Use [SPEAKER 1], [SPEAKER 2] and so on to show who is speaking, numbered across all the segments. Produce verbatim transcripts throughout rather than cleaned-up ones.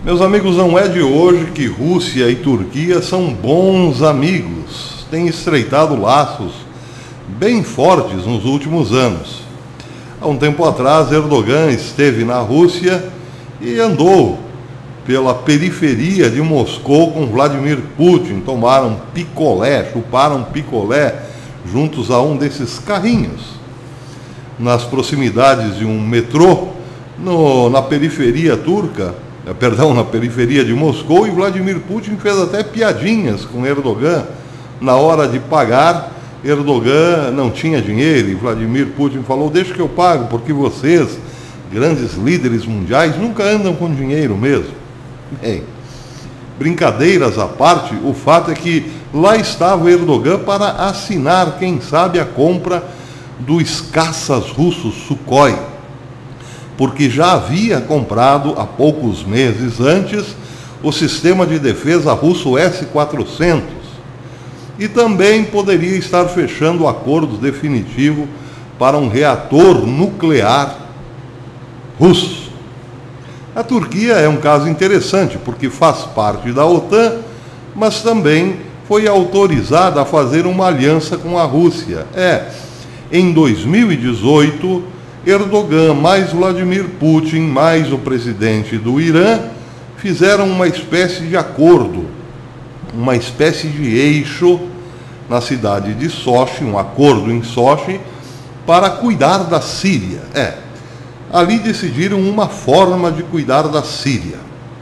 [SPEAKER 1] Meus amigos, não é de hoje que Rússia e Turquia são bons amigos. Têm estreitado laços bem fortes nos últimos anos. Há um tempo atrás, Erdogan esteve na Rússia e andou pela periferia de Moscou com Vladimir Putin. Tomaram picolé, chuparam picolé juntos a um desses carrinhos. Nas proximidades de um metrô, no, na periferia turca, perdão, na periferia de Moscou, e Vladimir Putin fez até piadinhas com Erdogan. Na hora de pagar, Erdogan não tinha dinheiro e Vladimir Putin falou: deixa que eu pago, porque vocês, grandes líderes mundiais, nunca andam com dinheiro mesmo. Bem, brincadeiras à parte, o fato é que lá estava Erdogan para assinar, quem sabe, a compra dos caças russos Sukhoi, porque já havia comprado há poucos meses antes o sistema de defesa russo S quatrocentos e também poderia estar fechando o acordo definitivo para um reator nuclear russo. A Turquia é um caso interessante porque faz parte da OTAN, mas também foi autorizada a fazer uma aliança com a Rússia. É, em dois mil e dezoito, Erdogan, mais Vladimir Putin, mais o presidente do Irã, fizeram uma espécie de acordo, uma espécie de eixo na cidade de Sochi, um acordo em Sochi, para cuidar da Síria. É, ali decidiram uma forma de cuidar da Síria.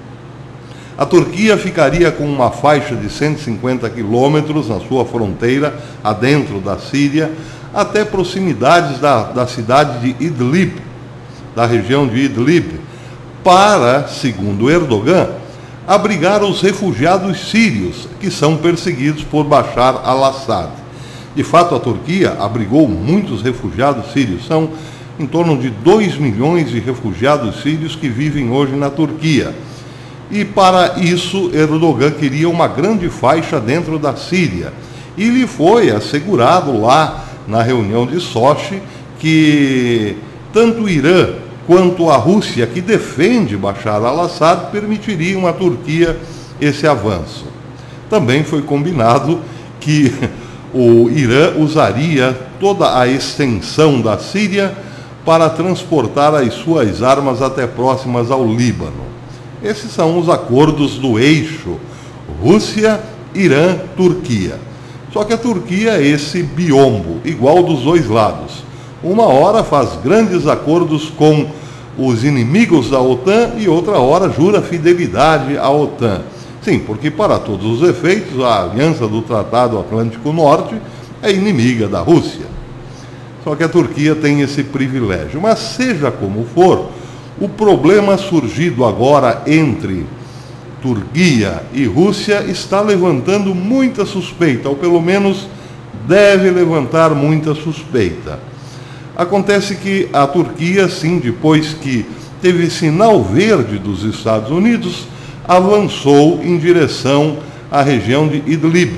[SPEAKER 1] A Turquia ficaria com uma faixa de cento e cinquenta quilômetros na sua fronteira, adentro da Síria, até proximidades da, da cidade de Idlib, da região de Idlib, para, segundo Erdogan, abrigar os refugiados sírios que são perseguidos por Bashar al-Assad. De fato, a Turquia abrigou muitos refugiados sírios, são em torno de dois milhões de refugiados sírios que vivem hoje na Turquia. E para isso, Erdogan queria uma grande faixa dentro da Síria. E lhe foi assegurado lá, na reunião de Sochi, que tanto o Irã quanto a Rússia, que defende Bashar al-Assad, permitiriam à Turquia esse avanço. Também foi combinado que o Irã usaria toda a extensão da Síria para transportar as suas armas até próximas ao Líbano. Esses são os acordos do eixo Rússia, Irã, Turquia. Só que a Turquia é esse biombo, igual dos dois lados. Uma hora faz grandes acordos com os inimigos da OTAN e outra hora jura fidelidade à OTAN. Sim, porque para todos os efeitos a aliança do Tratado Atlântico Norte é inimiga da Rússia. Só que a Turquia tem esse privilégio. Mas seja como for, o problema surgido agora entre Turquia e Rússia está levantando muita suspeita, ou pelo menos deve levantar muita suspeita. Acontece que a Turquia, sim, depois que teve sinal verde dos Estados Unidos, avançou em direção à região de Idlib.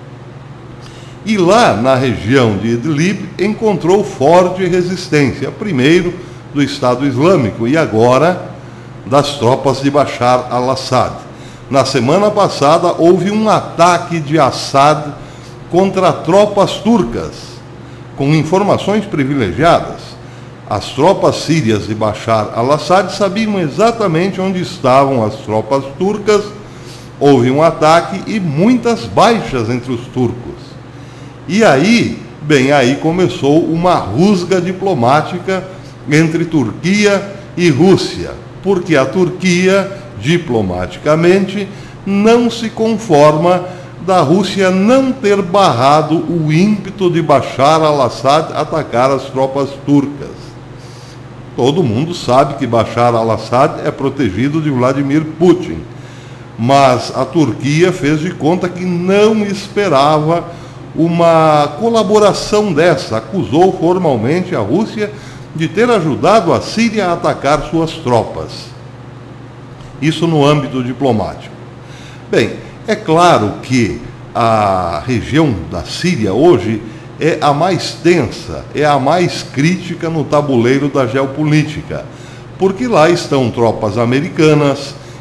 [SPEAKER 1] E lá na região de Idlib encontrou forte resistência, primeiro do Estado Islâmico e agora das tropas de Bashar al-Assad. Na semana passada houve um ataque de Assad contra tropas turcas, com informações privilegiadas. As tropas sírias de Bashar al-Assad sabiam exatamente onde estavam as tropas turcas. Houve um ataque e muitas baixas entre os turcos. E aí, bem, aí começou uma rusga diplomática entre Turquia e Rússia, porque a Turquia, diplomaticamente, não se conforma da Rússia não ter barrado o ímpeto de Bashar al-Assad atacar as tropas turcas. Todo mundo sabe que Bashar al-Assad é protegido de Vladimir Putin, mas a Turquia fez de conta que não esperava uma colaboração dessa, acusou formalmente a Rússia de ter ajudado a Síria a atacar suas tropas. Isso no âmbito diplomático. Bem, é claro que a região da Síria hoje é a mais tensa, é a mais crítica no tabuleiro da geopolítica, porque lá estão tropas americanas,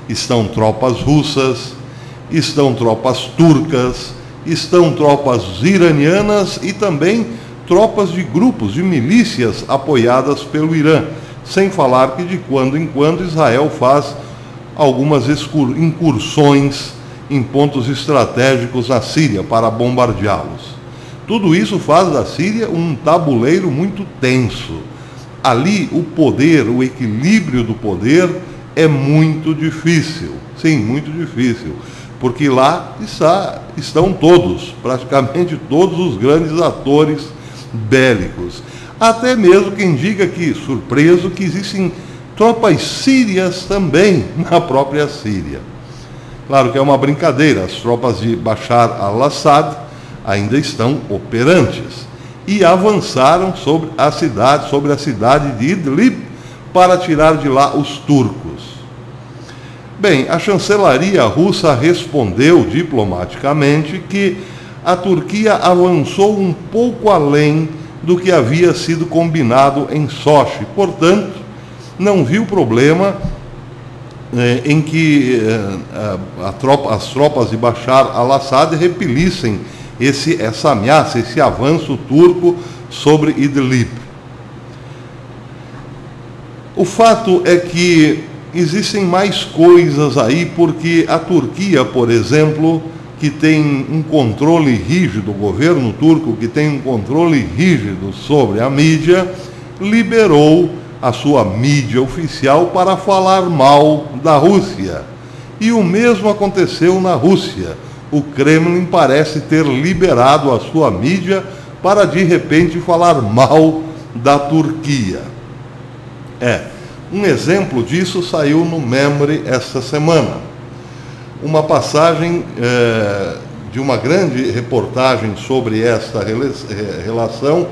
[SPEAKER 1] Estão tropas russas, estão tropas turcas, estão tropas iranianas e também tropas de grupos de milícias apoiadas pelo Irã, sem falar que de quando em quando Israel faz algumas incursões em pontos estratégicos na Síria para bombardeá-los. Tudo isso faz da Síria um tabuleiro muito tenso. Ali o poder, o equilíbrio do poder é muito difícil. Sim, muito difícil. Porque lá está, estão todos, praticamente todos os grandes atores bélicos. Até mesmo quem diga que, surpreso, que existem tropas sírias também na própria Síria. Claro que é uma brincadeira, as tropas de Bashar al-Assad ainda estão operantes e avançaram sobre a cidade, sobre a cidade de Idlib para tirar de lá os turcos. Bem, a chancelaria russa respondeu diplomaticamente que a Turquia avançou um pouco além do que havia sido combinado em Sochi, portanto, não viu problema eh, em que eh, a tropa, as tropas de Bashar al-Assad repelissem esse, essa ameaça, esse avanço turco sobre Idlib. O fato é que existem mais coisas aí, porque a Turquia, por exemplo, que tem um controle rígido, o governo turco que tem um controle rígido sobre a mídia, liberou a sua mídia oficial para falar mal da Rússia. E o mesmo aconteceu na Rússia. O Kremlin parece ter liberado a sua mídia para, de repente, falar mal da Turquia. É, um exemplo disso saiu no Memre esta semana. Uma passagem é, de uma grande reportagem sobre esta relação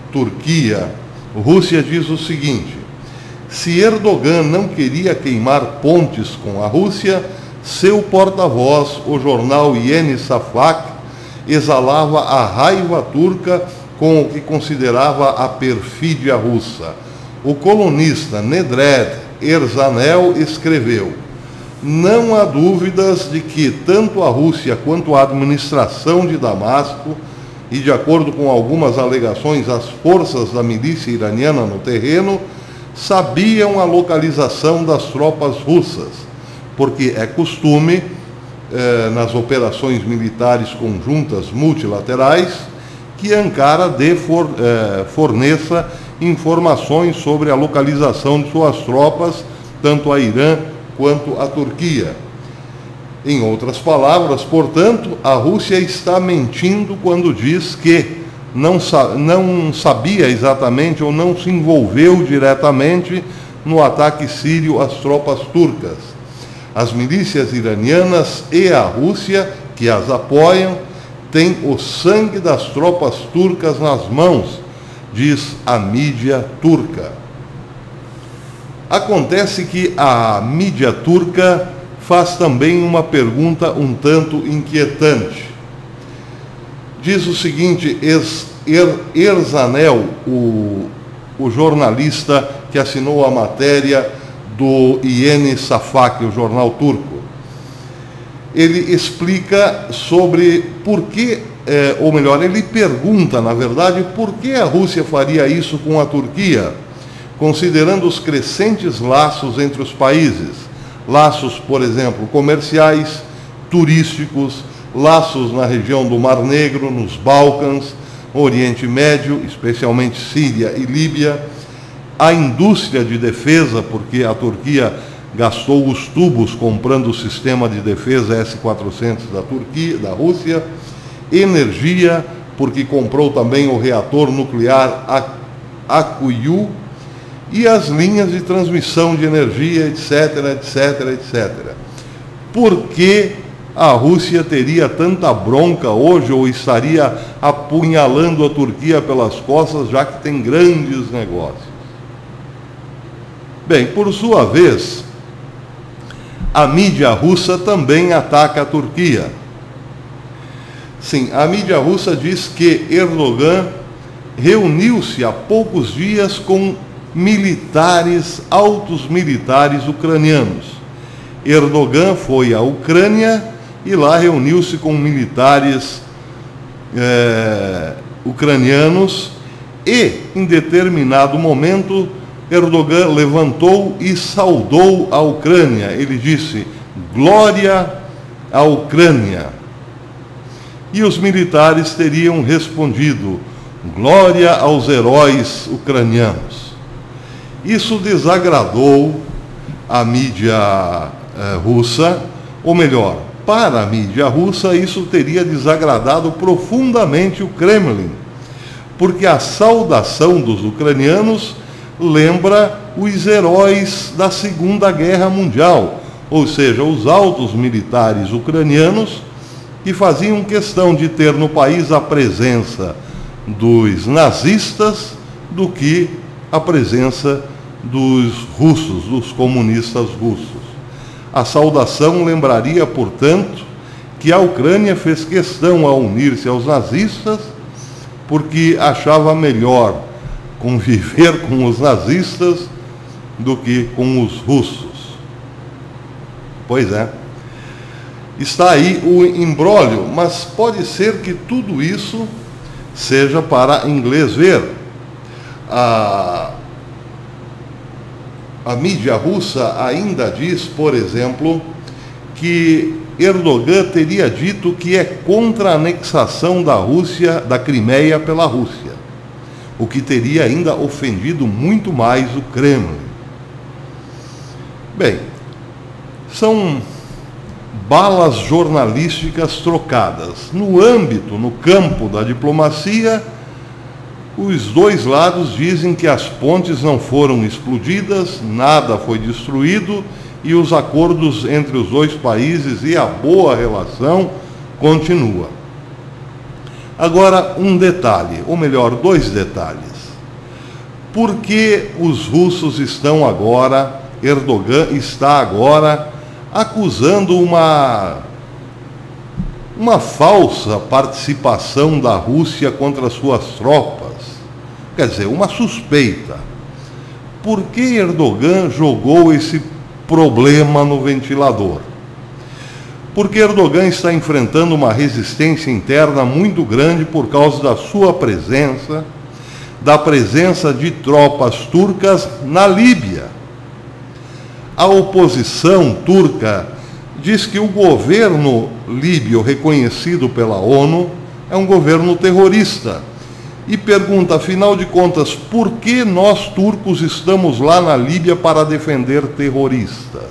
[SPEAKER 1] Turquia-Rússia diz o seguinte: se Erdogan não queria queimar pontes com a Rússia, seu porta-voz, o jornal Yeni Şafak, exalava a raiva turca com o que considerava a perfídia russa. O colunista Nedret Erzanel escreveu: não há dúvidas de que tanto a Rússia quanto a administração de Damasco, e de acordo com algumas alegações, as forças da milícia iraniana no terreno, sabiam a localização das tropas russas, porque é costume, eh, nas operações militares conjuntas multilaterais, que Ankara dê for, eh, forneça informações sobre a localização de suas tropas, tanto a Irã quanto a Turquia. Em outras palavras, portanto, a Rússia está mentindo quando diz que não, sa- não sabia exatamente ou não se envolveu diretamente no ataque sírio às tropas turcas. As milícias iranianas e a Rússia, que as apoiam, têm o sangue das tropas turcas nas mãos, diz a mídia turca. Acontece que a mídia turca faz também uma pergunta um tanto inquietante. Diz o seguinte, Erzanel, o, o jornalista que assinou a matéria do Yeni Şafak, o jornal turco. Ele explica sobre por que, é, ou melhor, ele pergunta, na verdade, por que a Rússia faria isso com a Turquia, considerando os crescentes laços entre os países, laços, por exemplo, comerciais, turísticos, laços na região do Mar Negro, nos Balcãs, Oriente Médio, especialmente Síria e Líbia, a indústria de defesa, porque a Turquia gastou os tubos comprando o sistema de defesa S quatrocentos da Turquia, da Rússia, energia, porque comprou também o reator nuclear Akuyu, e as linhas de transmissão de energia, etc, etc, etcétera. Por que a Rússia teria tanta bronca hoje ou estaria apunhalando a Turquia pelas costas, já que tem grandes negócios? Bem, por sua vez, a mídia russa também ataca a Turquia. Sim, a mídia russa diz que Erdogan reuniu-se há poucos dias com militares, altos militares ucranianos. Erdogan foi à Ucrânia e lá reuniu-se com militares é, ucranianos e, em determinado momento, Erdogan levantou e saudou a Ucrânia. Ele disse: glória à Ucrânia. E os militares teriam respondido: glória aos heróis ucranianos. Isso desagradou a mídia eh, russa, ou melhor, para a mídia russa isso teria desagradado profundamente o Kremlin, porque a saudação dos ucranianos lembra os heróis da Segunda Guerra Mundial, ou seja, os altos militares ucranianos que faziam questão de ter no país a presença dos nazistas do que a presença dos russos, dos comunistas russos. A saudação lembraria, portanto, que a Ucrânia fez questão a unir-se aos nazistas porque achava melhor conviver com os nazistas do que com os russos. Pois é. Está aí o imbróglio, mas pode ser que tudo isso seja para inglês ver. A, a mídia russa ainda diz, por exemplo, que Erdogan teria dito que é contra a anexação da Rússia, da Crimeia pela Rússia, o que teria ainda ofendido muito mais o Kremlin. Bem, são balas jornalísticas trocadas. No âmbito, no campo da diplomacia, os dois lados dizem que as pontes não foram explodidas, nada foi destruído e os acordos entre os dois países e a boa relação continua. Agora, um detalhe, ou melhor, dois detalhes. Por que os russos estão agora, Erdogan está agora acusando uma, uma falsa participação da Rússia contra suas tropas? Quer dizer, uma suspeita. Por que Erdogan jogou esse problema no ventilador? Porque Erdogan está enfrentando uma resistência interna muito grande por causa da sua presença, da presença de tropas turcas na Líbia. A oposição turca diz que o governo líbio, reconhecido pela ONU, é um governo terrorista. E pergunta, afinal de contas, por que nós turcos estamos lá na Líbia para defender terroristas?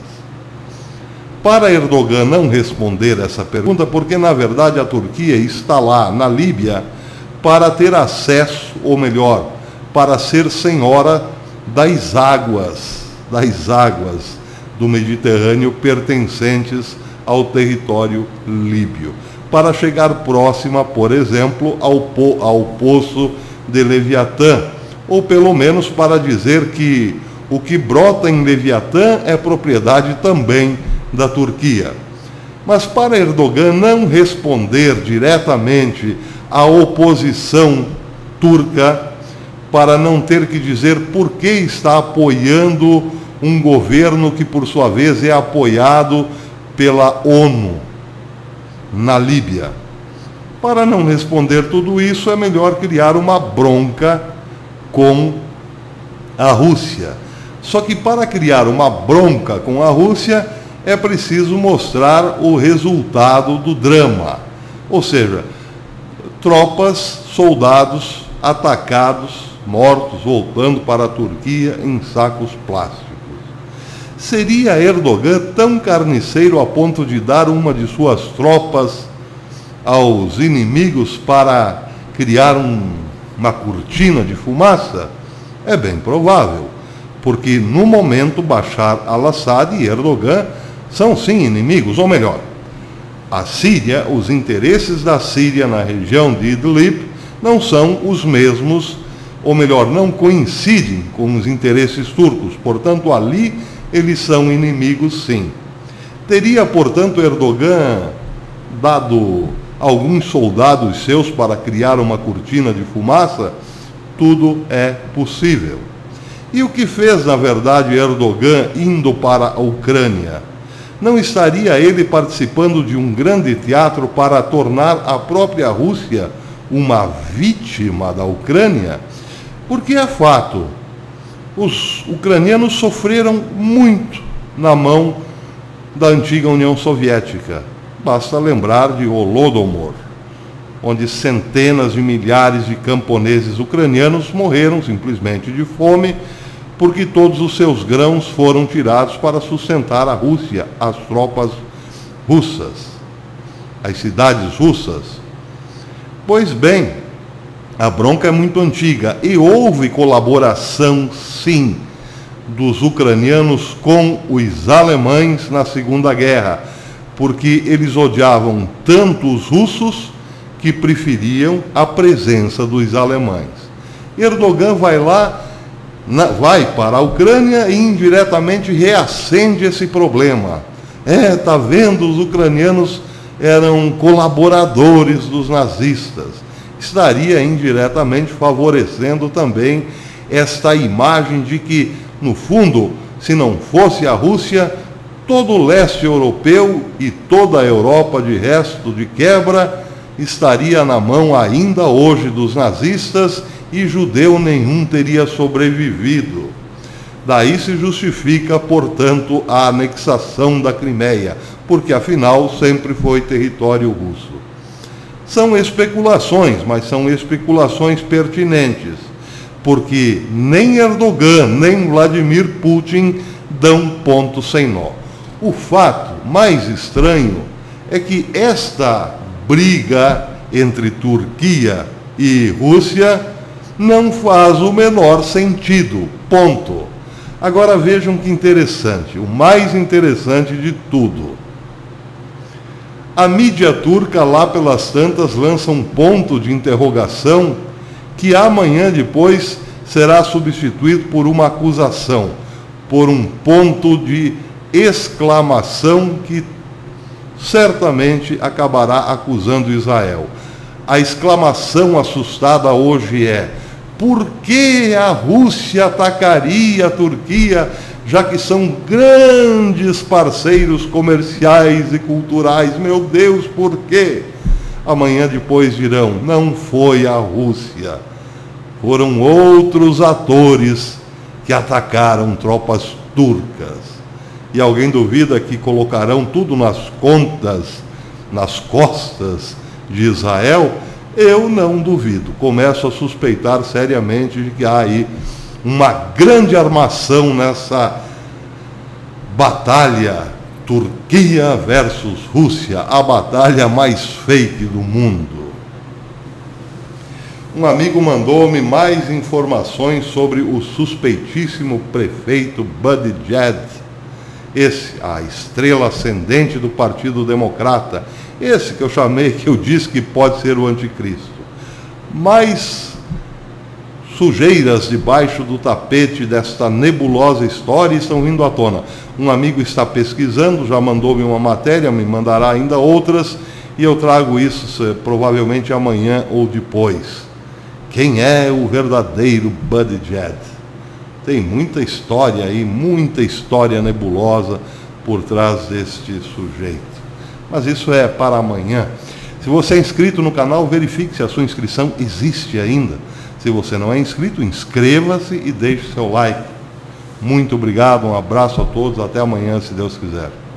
[SPEAKER 1] Para Erdogan não responder essa pergunta, porque na verdade a Turquia está lá na Líbia para ter acesso, ou melhor, para ser senhora das águas, das águas do Mediterrâneo pertencentes ao território líbio, para chegar próxima, por exemplo, ao, po ao poço de Leviatã, ou pelo menos para dizer que o que brota em Leviatã é propriedade também da Turquia. Mas para Erdogan não responder diretamente à oposição turca, para não ter que dizer por que está apoiando um governo que, por sua vez, é apoiado pela ONU na Líbia. Para não responder tudo isso, é melhor criar uma bronca com a Rússia. Só que para criar uma bronca com a Rússia, é preciso mostrar o resultado do drama. Ou seja, tropas, soldados atacados, mortos, voltando para a Turquia em sacos plásticos. Seria Erdogan tão carniceiro a ponto de dar uma de suas tropas aos inimigos para criar um, uma cortina de fumaça? É bem provável, porque no momento Bashar al-Assad e Erdogan são sim inimigos, ou melhor, a Síria, os interesses da Síria na região de Idlib não são os mesmos, ou melhor, não coincidem com os interesses turcos, portanto ali eles são inimigos sim. Teria, portanto, Erdogan dado alguns soldados seus para criar uma cortina de fumaça? Tudo é possível. E o que fez, na verdade, Erdogan indo para a Ucrânia? Não estaria ele participando de um grande teatro para tornar a própria Rússia uma vítima da Ucrânia? Porque é fato, os ucranianos sofreram muito na mão da antiga União Soviética. Basta lembrar de Holodomor, onde centenas de milhares de camponeses ucranianos morreram simplesmente de fome, porque todos os seus grãos foram tirados para sustentar a Rússia, as tropas russas, as cidades russas. Pois bem, a bronca é muito antiga e houve colaboração, sim, dos ucranianos com os alemães na Segunda Guerra, porque eles odiavam tanto os russos que preferiam a presença dos alemães. Erdogan vai lá, na, vai para a Ucrânia e indiretamente reacende esse problema. É, tá vendo, os ucranianos eram colaboradores dos nazistas. Estaria indiretamente favorecendo também esta imagem de que, no fundo, se não fosse a Rússia, todo o leste europeu e toda a Europa, de resto, de quebra, estaria na mão ainda hoje dos nazistas e judeu nenhum teria sobrevivido. Daí se justifica, portanto, a anexação da Crimeia, porque afinal sempre foi território russo. São especulações, mas são especulações pertinentes, porque nem Erdogan, nem Vladimir Putin dão ponto sem nó. O fato mais estranho é que esta briga entre Turquia e Rússia não faz o menor sentido, ponto. Agora vejam que interessante, o mais interessante de tudo. A mídia turca, lá pelas tantas, lança um ponto de interrogação que amanhã depois será substituído por uma acusação, por um ponto de exclamação que certamente acabará acusando Israel. A exclamação assustada hoje é: por que a Rússia atacaria a Turquia, já que são grandes parceiros comerciais e culturais? Meu Deus, por quê? Amanhã depois dirão: não foi a Rússia, foram outros atores que atacaram tropas turcas. E alguém duvida que colocarão tudo nas contas, nas costas de Israel? Eu não duvido. Começo a suspeitar seriamente de que há aí uma grande armação nessa batalha Turquia versus Rússia, a batalha mais fake do mundo. Um amigo mandou-me mais informações sobre o suspeitíssimo prefeito Buttigieg, esse, a estrela ascendente do Partido Democrata, esse que eu chamei, que eu disse que pode ser o anticristo. Mais sujeiras debaixo do tapete desta nebulosa história estão vindo à tona. Um amigo está pesquisando, já mandou-me uma matéria, me mandará ainda outras, e eu trago isso provavelmente amanhã ou depois. Quem é o verdadeiro Buttigieg? Tem muita história aí, muita história nebulosa por trás deste sujeito. Mas isso é para amanhã. Se você é inscrito no canal, verifique se a sua inscrição existe ainda. Se você não é inscrito, inscreva-se e deixe seu like. Muito obrigado, um abraço a todos, até amanhã, se Deus quiser.